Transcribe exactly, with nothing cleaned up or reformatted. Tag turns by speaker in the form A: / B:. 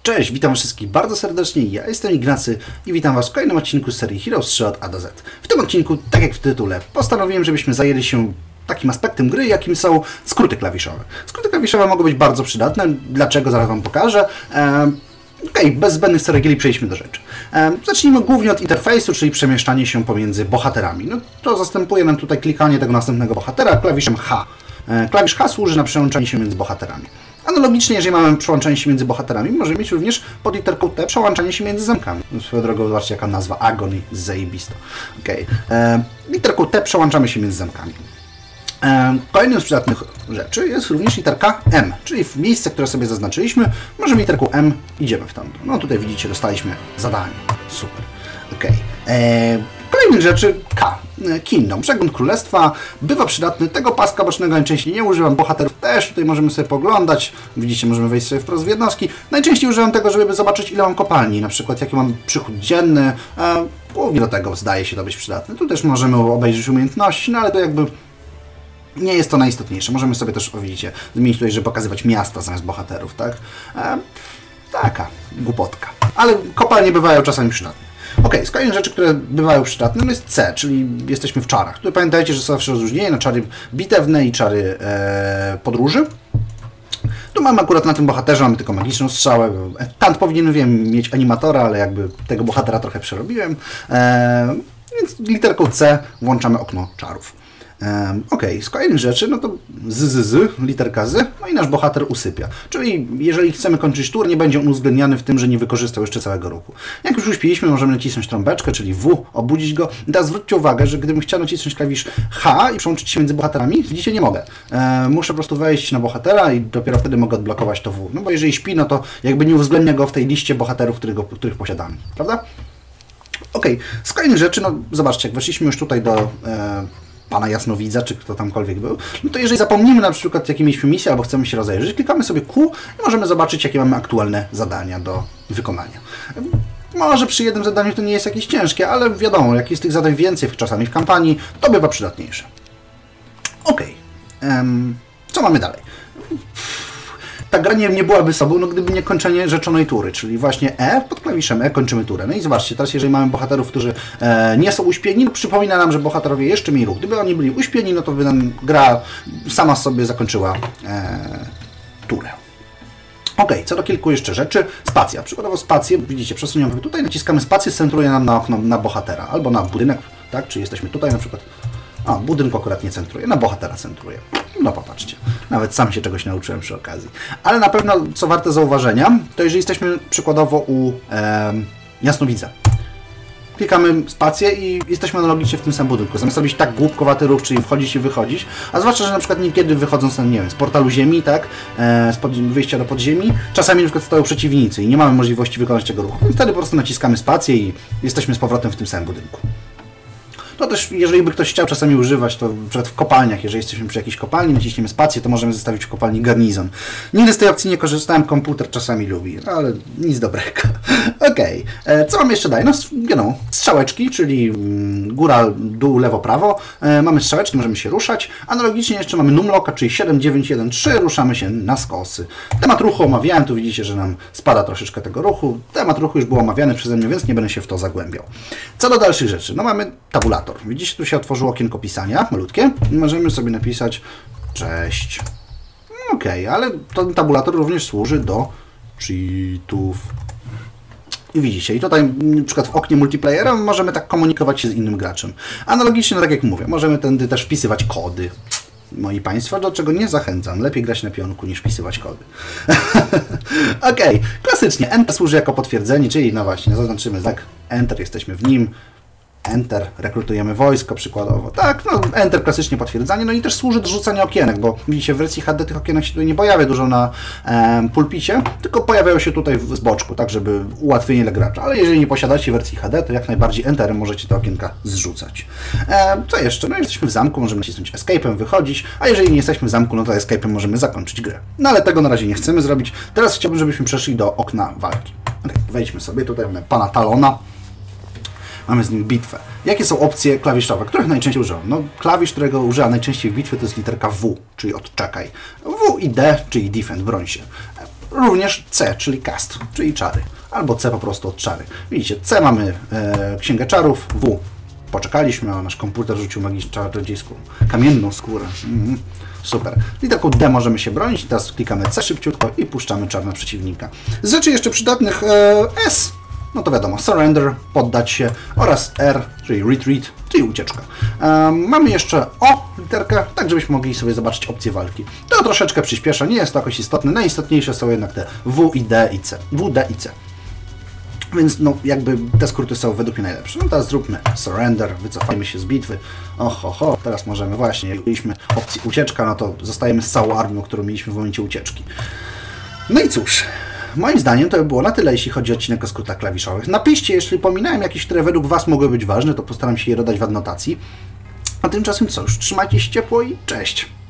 A: Cześć, witam wszystkich bardzo serdecznie, ja jestem Ignacy i witam Was w kolejnym odcinku z serii Heroes trzy od A do Z. W tym odcinku, tak jak w tytule, postanowiłem, żebyśmy zajęli się takim aspektem gry, jakim są skróty klawiszowe. Skróty klawiszowe mogą być bardzo przydatne, dlaczego zaraz Wam pokażę. Ehm, Okej, okay, bez zbędnych ceregieli przejdźmy do rzeczy. Ehm, zacznijmy głównie od interfejsu, czyli przemieszczanie się pomiędzy bohaterami. No, to zastępuje nam tutaj klikanie tego następnego bohatera klawiszem H. Ehm, klawisz H służy na przełączanie się między bohaterami. Analogicznie, jeżeli mamy przełączanie się między bohaterami, możemy mieć również pod literką T przełączanie się między zamkami. Swoją drogą, zobaczcie jaka nazwa, Agony, zajebista. Okay. E, literką T przełączamy się między zamkami. E, kolejnym z przydatnych rzeczy jest również literka M, czyli w miejsce, które sobie zaznaczyliśmy, możemy literką M idziemy w tamto. No tutaj widzicie, dostaliśmy zadanie. Super. Okay. E, Kolejnych rzeczy K. Kingdom. Przegląd królestwa. Bywa przydatny. Tego paska bocznego najczęściej nie używam. Bohaterów też. Tutaj możemy sobie poglądać. Widzicie, możemy wejść sobie wprost w jednostki. Najczęściej używam tego, żeby zobaczyć, ile mam kopalni. Na przykład, jaki mam przychód dzienny. E, głównie do tego zdaje się to być przydatne. Tu też możemy obejrzeć umiejętności, no ale to jakby nie jest to najistotniejsze. Możemy sobie też, o, widzicie, zmienić tutaj, żeby pokazywać miasta zamiast bohaterów, tak? E, taka głupotka. Ale kopalnie bywają czasami przydatne. Ok, z kolejnych rzeczy, które bywają przydatne, no jest C, czyli jesteśmy w czarach. Tutaj pamiętajcie, że są zawsze rozróżnienie na czary bitewne i czary e, podróży. Tu mamy akurat na tym bohaterze, mamy tylko magiczną strzałę. Tant powinien, wiem, mieć animatora, ale jakby tego bohatera trochę przerobiłem. E, więc literką C włączamy okno czarów. Um, ok, z kolejnych rzeczy, no to z, z, z, literka z, no i nasz bohater usypia. Czyli jeżeli chcemy kończyć tur, nie będzie on uwzględniany w tym, że nie wykorzystał jeszcze całego ruchu. Jak już uśpiliśmy, możemy nacisnąć trąbeczkę, czyli W, obudzić go. I teraz zwróćcie uwagę, że gdybym chciał nacisnąć klawisz H i przełączyć się między bohaterami, widzicie, nie mogę. E, muszę po prostu wejść na bohatera i dopiero wtedy mogę odblokować to W. No bo jeżeli śpi, no to jakby nie uwzględnia go w tej liście bohaterów, których, których posiadamy. Prawda? Ok, z kolejnych rzeczy, no zobaczcie, jak weszliśmy już tutaj do e, pana jasnowidza, czy kto tamkolwiek był, no to jeżeli zapomnimy na przykład, jakie mieliśmy misję, albo chcemy się rozejrzeć, klikamy sobie Q i możemy zobaczyć, jakie mamy aktualne zadania do wykonania. Może przy jednym zadaniu to nie jest jakieś ciężkie, ale wiadomo, jak jest tych zadań więcej czasami w kampanii, to bywa przydatniejsze. Ok. Um, co mamy dalej? Ta gra nie, nie byłaby sobą, no gdyby nie kończenie rzeczonej tury, czyli właśnie E, pod klawiszem E kończymy turę. No i zobaczcie, teraz jeżeli mamy bohaterów, którzy e, nie są uśpieni, no przypomina nam, że bohaterowie jeszcze mieli ruch. Gdyby oni byli uśpieni, no to by nam gra sama sobie zakończyła e, turę. Ok, co do kilku jeszcze rzeczy. Spacja. Przykładowo spację, widzicie, przesuniemy tutaj, naciskamy spację, centruje nam na okno, na bohatera, albo na budynek, tak, czy jesteśmy tutaj na przykład. A, budynku akurat nie centruje, na bohatera centruje. No popatrzcie, nawet sam się czegoś nauczyłem przy okazji. Ale na pewno, co warte zauważenia, to jeżeli jesteśmy przykładowo u e, jasnowidza. Klikamy spację i jesteśmy analogicznie w tym samym budynku. Zamiast robić tak głupkowaty ruch, czyli wchodzić i wychodzić, a zwłaszcza, że na przykład niekiedy wychodząc, nie wiem, z portalu ziemi, tak, e, z pod, wyjścia do podziemi, czasami na przykład stoją przeciwnicy i nie mamy możliwości wykonać tego ruchu. Więc wtedy po prostu naciskamy spację i jesteśmy z powrotem w tym samym budynku. To też, jeżeli by ktoś chciał czasami używać, to przed w kopalniach, jeżeli jesteśmy przy jakiejś kopalni, naciśniemy spację, to możemy zostawić w kopalni garnizon. Nigdy z tej opcji nie korzystałem, komputer czasami lubi, ale nic dobrego. Okej, okay. Co mamy jeszcze dalej? No, wiadomo, strzałeczki, czyli góra, dół, lewo, prawo. Mamy strzałeczki, możemy się ruszać. Analogicznie jeszcze mamy numlocka, czyli siedem, dziewięć, jeden, trzy, ruszamy się na skosy. Temat ruchu omawiałem, tu widzicie, że nam spada troszeczkę tego ruchu. Temat ruchu już był omawiany przeze mnie, więc nie będę się w to zagłębiał. Co do dalszych rzeczy? No mamy tabulator. Widzicie, tu się otworzyło okienko pisania, malutkie. Możemy sobie napisać cześć. Ok, ale ten tabulator również służy do cheatów. I widzicie, i tutaj na przykład w oknie multiplayera możemy tak komunikować się z innym graczem. Analogicznie, no tak jak mówię, możemy tędy też wpisywać kody. Moi Państwo, do czego nie zachęcam. Lepiej grać na pionku niż wpisywać kody. Ok, klasycznie Enter służy jako potwierdzenie, czyli no właśnie, zaznaczymy znak Enter, jesteśmy w nim. Enter, rekrutujemy wojsko przykładowo. Tak, no Enter klasycznie potwierdzanie, no i też służy do rzucania okienek, bo widzicie, w wersji H D tych okienek się tutaj nie pojawia dużo na e, pulpicie, tylko pojawiają się tutaj w, z boczku, tak żeby ułatwienie dla gracza. Ale jeżeli nie posiadacie wersji H D, to jak najbardziej Enterem możecie te okienka zrzucać. E, co jeszcze? No jesteśmy w zamku, możemy nacisnąć Escape'em, wychodzić, a jeżeli nie jesteśmy w zamku, no to Escape'em możemy zakończyć grę. No ale tego na razie nie chcemy zrobić. Teraz chciałbym, żebyśmy przeszli do okna walki. Okay, wejdźmy sobie, tutaj mamy pana Talona. Mamy z nim bitwę. Jakie są opcje klawiszowe, których najczęściej używam? No, klawisz, którego używam najczęściej w bitwie, to jest literka W, czyli odczekaj. W i D, czyli defend, broń się. również C, czyli cast, czyli czary, albo C po prostu od czary. Widzicie, C mamy e, księgę czarów, W poczekaliśmy, a nasz komputer rzucił magiczną czarodziejską kamienną skórę. Mm, super. I taką D możemy się bronić. I teraz klikamy C szybciutko i puszczamy czar na przeciwnika. Z rzeczy jeszcze przydatnych e, S, no to wiadomo, surrender, poddać się, oraz R, czyli retreat, czyli ucieczka. E, mamy jeszcze O literkę, tak żebyśmy mogli sobie zobaczyć opcje walki. To troszeczkę przyspiesza, nie jest to jakoś istotne. Najistotniejsze są jednak te W i D i C. W, D i C. Więc no, jakby te skróty są według mnie najlepsze. No teraz zróbmy surrender, wycofajmy się z bitwy. Oho, ho, teraz możemy właśnie, jak mieliśmy opcję ucieczka, no to zostajemy z całą armią, którą mieliśmy w momencie ucieczki. No i cóż, moim zdaniem to by było na tyle, jeśli chodzi o odcinek o skrótach klawiszowych. Napiszcie, jeśli pominąłem jakieś, które według Was mogły być ważne, to postaram się je dodać w adnotacji. A tymczasem co już, trzymajcie się ciepło i cześć!